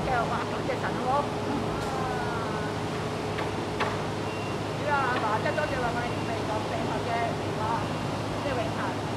嘅，哇！感謝神喎。主啊，阿爸，即係多謝兩位未講秘密嘅啊，即係永恆。